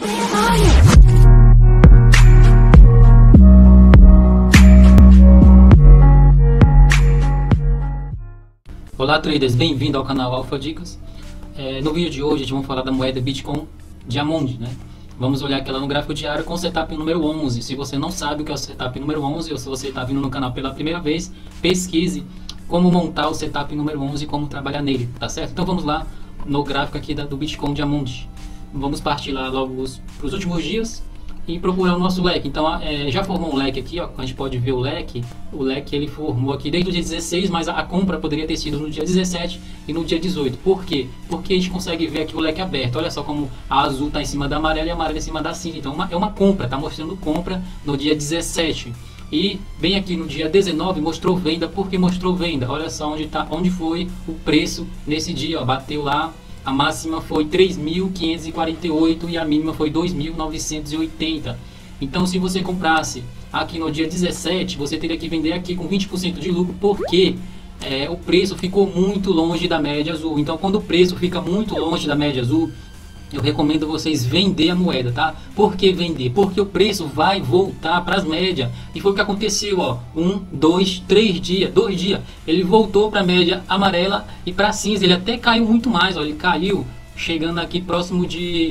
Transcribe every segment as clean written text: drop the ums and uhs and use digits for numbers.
Olá traders, bem-vindo ao canal Alpha Dicas. No vídeo de hoje a gente vai falar da moeda Bitcoin Diamond, né? Vamos olhar aqui ela no gráfico diário com o setup número 11. Se você não sabe o que é o setup número 11 ou se você está vindo no canal pela primeira vez, pesquise como montar o setup número 11 e como trabalhar nele, tá certo? Então vamos lá no gráfico aqui do Bitcoin Diamond. Vamos partir lá logo para os últimos dias e procurar o nosso leque. Então já formou um leque aqui, ó, a gente pode ver o leque ele formou aqui desde o dia 16, mas a compra poderia ter sido no dia 17 e no dia 18. Por quê? Porque a gente consegue ver aqui o leque aberto. Olha só como a azul está em cima da amarela e a amarela em cima da cinza. Então é uma compra, está mostrando compra no dia 17. E bem aqui no dia 19 mostrou venda. Por que mostrou venda? Olha só onde foi o preço nesse dia, ó, bateu lá. A máxima foi 3.548 e a mínima foi 2.980. Então se você comprasse aqui no dia 17, você teria que vender aqui com 20% de lucro, porque o preço ficou muito longe da média azul. Então quando o preço fica muito longe da média azul, eu recomendo vocês vender a moeda, tá? Por que vender? Porque o preço vai voltar para as médias. E foi o que aconteceu, ó. 1, 2, 3 dias, 2 dias. Ele voltou para a média amarela e para cinza. Ele até caiu muito mais, ó. Ele caiu chegando aqui próximo de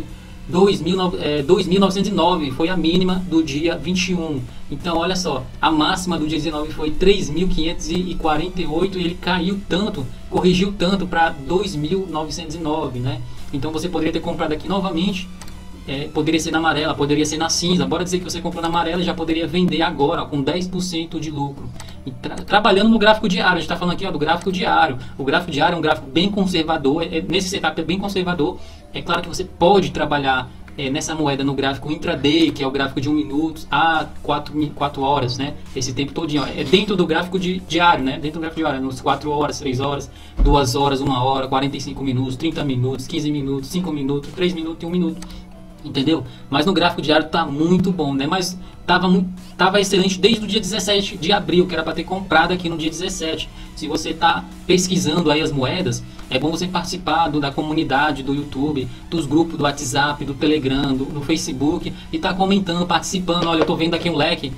2.909. Foi a mínima do dia 21. Então olha só, a máxima do dia 19 foi 3.548 e ele caiu tanto, corrigiu tanto para 2.909, né? Então você poderia ter comprado aqui novamente, poderia ser na amarela, poderia ser na cinza. Bora dizer que você comprou na amarela e já poderia vender agora, ó, com 10% de lucro. E trabalhando no gráfico diário, a gente está falando aqui, ó, do gráfico diário. O gráfico diário é um gráfico bem conservador, nesse setup é bem conservador. É claro que você pode trabalhar nessa moeda no gráfico intraday, que é o gráfico de 1 minuto a 4 horas, né? Esse tempo todinho, ó, é dentro do gráfico diário, né? Dentro do gráfico diário, nos 4 horas, 3 horas, 2 horas, 1 hora, 45 minutos, 30 minutos, 15 minutos, 5 minutos, 3 minutos e 1 minuto. Entendeu? Mas no gráfico diário tá muito bom, né? Mas tava excelente desde o dia 17 de abril, que era para ter comprado aqui no dia 17. Se você tá pesquisando aí as moedas, é bom você participar da comunidade do YouTube, dos grupos do WhatsApp, do Telegram, do Facebook, e tá comentando, participando. Olha, eu tô vendo aqui um leque,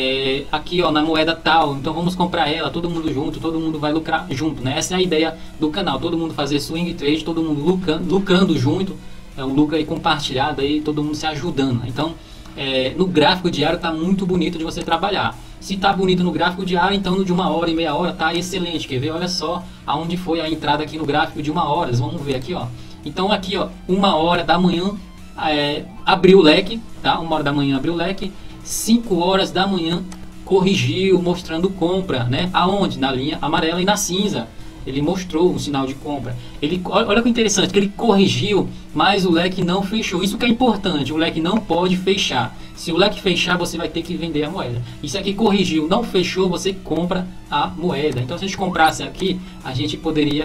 aqui ó, na moeda tal, então vamos comprar ela, todo mundo junto, todo mundo vai lucrar junto, né? Essa é a ideia do canal, todo mundo fazer swing trade, todo mundo lucrando junto. É um lucro aí compartilhado, aí todo mundo se ajudando. Então, no gráfico diário tá muito bonito de você trabalhar. Se tá bonito no gráfico diário, então no de 1 hora e meia hora tá excelente. Quer ver? Olha só aonde foi a entrada aqui no gráfico de 1 hora. Vamos ver aqui, ó. Então aqui, ó, 1 hora da manhã abriu o leque, tá? 1 hora da manhã abriu o leque. 5 horas da manhã corrigiu, mostrando compra, né? Aonde? Na linha amarela e na cinza. Ele mostrou um sinal de compra. Olha que interessante, que ele corrigiu, mas o leque não fechou. Isso que é importante, o leque não pode fechar. Se o leque fechar, você vai ter que vender a moeda. Isso aqui corrigiu, não fechou, você compra a moeda. Então se a gente comprasse aqui, a gente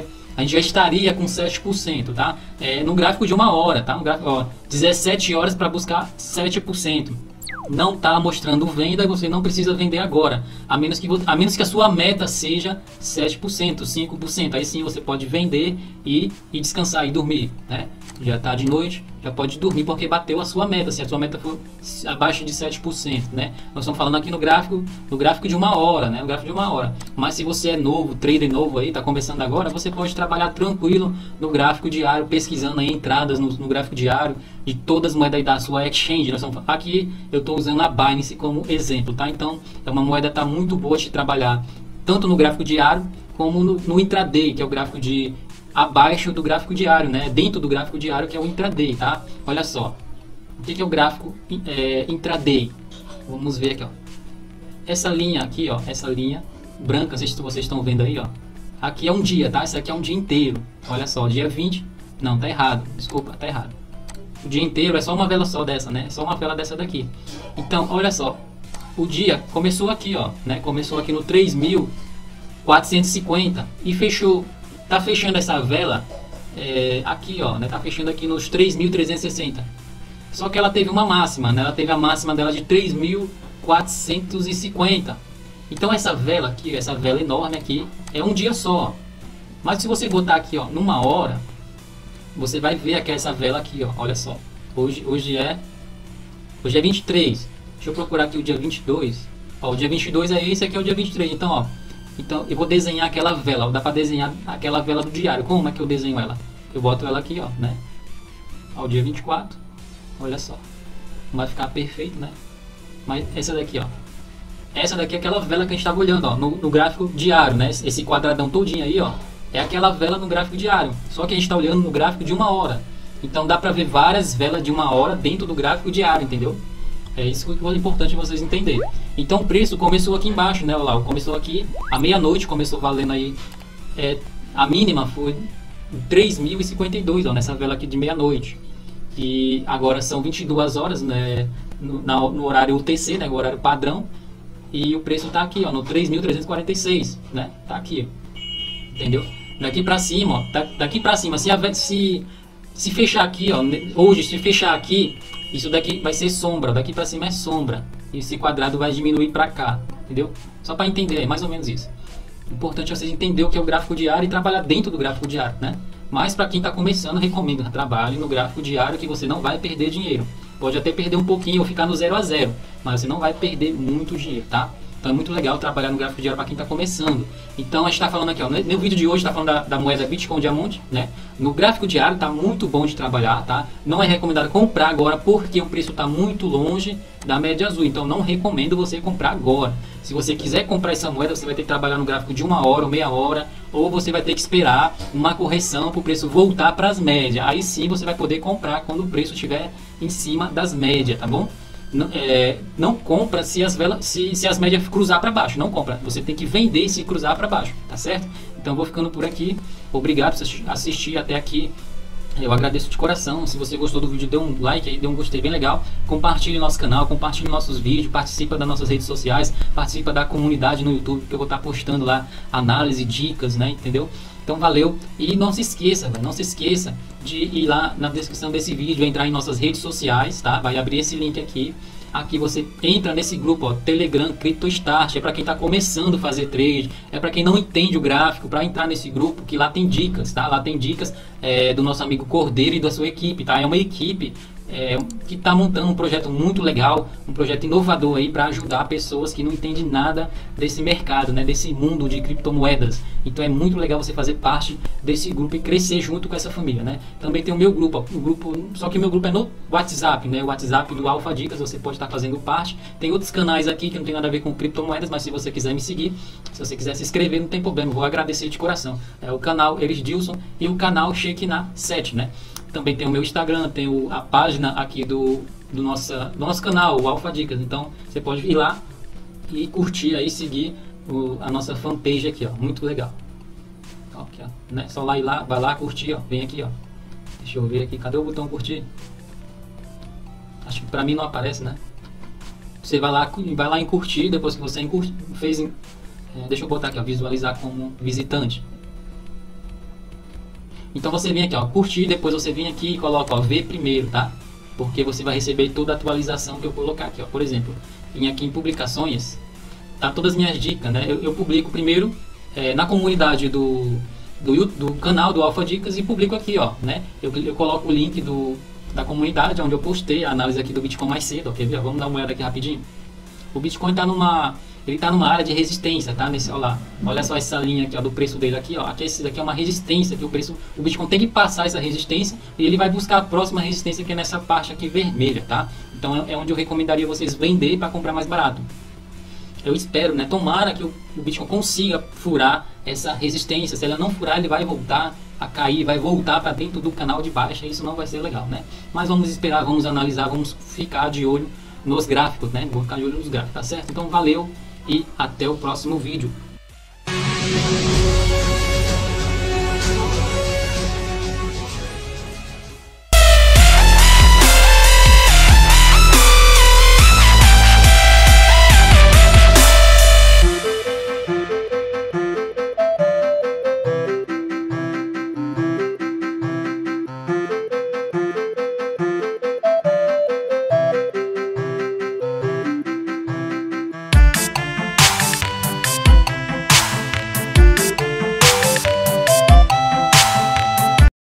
já estaria com 7%, tá? No gráfico de 1 hora, tá? No gráfico, ó, 17 horas para buscar 7%. Não está mostrando venda, você não precisa vender agora, a menos que a sua meta seja 7%, 5%, aí sim você pode vender e descansar e dormir, né? Já está de noite, já pode dormir porque bateu a sua meta, se a sua meta for abaixo de 7%, né? Nós estamos falando aqui no gráfico de 1 hora, né? O gráfico de 1 hora. Mas se você é novo, trader novo aí, está começando agora, você pode trabalhar tranquilo no gráfico diário, pesquisando aí entradas no gráfico diário de todas as moedas aí da sua exchange. Aqui eu estou usando a Binance como exemplo, tá? Então é uma moeda que está muito boa de trabalhar tanto no gráfico diário como no intraday, que é o gráfico de abaixo do gráfico diário, né? Dentro do gráfico diário, que é o intraday, tá? Olha só, o que é o gráfico intraday? Vamos ver aqui, ó. Essa linha aqui, ó, essa linha branca, vocês estão vendo aí, ó. Aqui é um dia, tá? Isso aqui é um dia inteiro. Olha só, dia 20. Não, tá errado. Desculpa, tá errado. O dia inteiro é só uma vela só dessa, né? É só uma vela dessa daqui. Então, olha só. O dia começou aqui, ó, né? Começou aqui no 3.450 e fechou. Tá fechando essa vela aqui, ó, né? Tá fechando aqui nos 3.360. Só que ela teve uma máxima, né? Ela teve a máxima dela de 3.450. Então essa vela aqui, essa vela enorme aqui, é um dia só. Mas se você botar aqui, ó, numa hora, você vai ver aqui essa vela aqui, ó. Olha só. Hoje é Hoje é 23. Deixa eu procurar aqui o dia 22. Ó, o dia 22 é esse, aqui é o dia 23. Então, ó, então eu vou desenhar aquela vela. Ó, dá pra desenhar aquela vela do diário. Como é que eu desenho ela? Eu boto ela aqui, ó, né? Ó, o dia 24. Olha só. Não vai ficar perfeito, né? Mas essa daqui, ó. Essa daqui é aquela vela que a gente estava olhando, ó, no gráfico diário, né? Esse quadradão todinho aí, ó, é aquela vela no gráfico diário. Só que a gente está olhando no gráfico de 1 hora. Então dá para ver várias velas de 1 hora dentro do gráfico diário, entendeu? É isso que é importante vocês entenderem. Então o preço começou aqui embaixo, né? Olha lá, começou aqui à meia-noite, começou valendo aí. A mínima foi 3.052, ó, nessa vela aqui de meia-noite. E agora são 22 horas, né? No horário UTC, né? O horário padrão. E o preço tá aqui, ó, no 3.346, né? Tá aqui, entendeu? Daqui pra cima, ó, daqui pra cima, se fechar aqui, ó, hoje, se fechar aqui, isso daqui vai ser sombra, daqui pra cima é sombra. E esse quadrado vai diminuir pra cá, entendeu? Só pra entender, é mais ou menos isso. O importante é vocês entenderem o que é o gráfico diário e trabalhar dentro do gráfico diário, né? Mas para quem tá começando, recomendo trabalhe no gráfico diário, que você não vai perder dinheiro. Pode até perder um pouquinho ou ficar no 0 a 0, mas você não vai perder muito dinheiro, tá? Então é muito legal trabalhar no gráfico diário para quem está começando. Então a gente está falando aqui, ó, no vídeo de hoje está falando da moeda Bitcoin Diamante, né? No gráfico diário está muito bom de trabalhar, tá? Não é recomendado comprar agora porque o preço está muito longe da média azul. Então não recomendo você comprar agora. Se você quiser comprar essa moeda, você vai ter que trabalhar no gráfico de 1 hora ou meia hora, ou você vai ter que esperar uma correção para o preço voltar para as médias. Aí sim você vai poder comprar quando o preço estiver em cima das médias, tá bom? Não compra se as médias cruzar para baixo, não compra. Você tem que vender se cruzar para baixo, tá certo? Então vou ficando por aqui. Obrigado por assistir até aqui. Eu agradeço de coração. Se você gostou do vídeo, dê um like aí, dê um gostei bem legal. Compartilhe nosso canal, compartilhe nossos vídeos, participa das nossas redes sociais, participa da comunidade no YouTube, que eu vou estar postando lá análise, dicas, né? Entendeu? Então valeu. E não se esqueça, não se esqueça de ir lá na descrição desse vídeo, entrar em nossas redes sociais, tá? Vai abrir esse link aqui. Aqui você entra nesse grupo, ó, Telegram CryptoStart. É para quem está começando a fazer trade, é para quem não entende o gráfico, para entrar nesse grupo, que lá tem dicas, tá? Lá tem dicas do nosso amigo Cordeiro e da sua equipe, tá? É uma equipe que está montando um projeto muito legal, um projeto inovador aí para ajudar pessoas que não entendem nada desse mercado, né? Desse mundo de criptomoedas. Então é muito legal você fazer parte desse grupo e crescer junto com essa família, né? Também tem o meu grupo, só que o meu grupo é no WhatsApp, né? O WhatsApp do Alpha Dicas, você pode estar fazendo parte. Tem outros canais aqui que não tem nada a ver com criptomoedas, mas se você quiser me seguir, se você quiser se inscrever, não tem problema, eu vou agradecer de coração. É o canal Erisdilson e o canal Shekinah 7, né? Também tem o meu Instagram, tem a página aqui do nosso canal, o Alpha Dicas. Então você pode ir lá e curtir aí, seguir a nossa fanpage aqui, ó. Muito legal. Aqui, ó, né? Só lá ir lá, vai lá curtir, ó. Vem aqui, ó. Deixa eu ver aqui, cadê o botão curtir? Acho que pra mim não aparece, né? Você vai lá em curtir, depois que você fez, deixa eu botar aqui, ó, visualizar como visitante. Então você vem aqui, ó, curtir, depois você vem aqui e coloca, ó, ver primeiro, tá? Porque você vai receber toda a atualização que eu colocar aqui, ó. Por exemplo, vim aqui em publicações, tá todas as minhas dicas, né? Eu publico primeiro na comunidade do canal do Alpha Dicas e publico aqui, ó, né? Eu coloco o link da comunidade onde eu postei a análise aqui do Bitcoin mais cedo, ok? Vamos dar uma olhada aqui rapidinho. O Bitcoin tá numa área de resistência, tá? Olha só essa linha aqui, ó, do preço dele aqui, ó. Aqui esse daqui é uma resistência, que o Bitcoin tem que passar essa resistência e ele vai buscar a próxima resistência, que é nessa parte aqui vermelha, tá? Então é onde eu recomendaria vocês vender para comprar mais barato. Eu espero, né? Tomara que o Bitcoin consiga furar essa resistência. Se ela não furar, ele vai voltar a cair, vai voltar para dentro do canal de baixa. Isso não vai ser legal, né? Mas vamos esperar, vamos analisar, vamos ficar de olho nos gráficos, né? Vou ficar de olho nos gráficos, tá certo? Então valeu e até o próximo vídeo.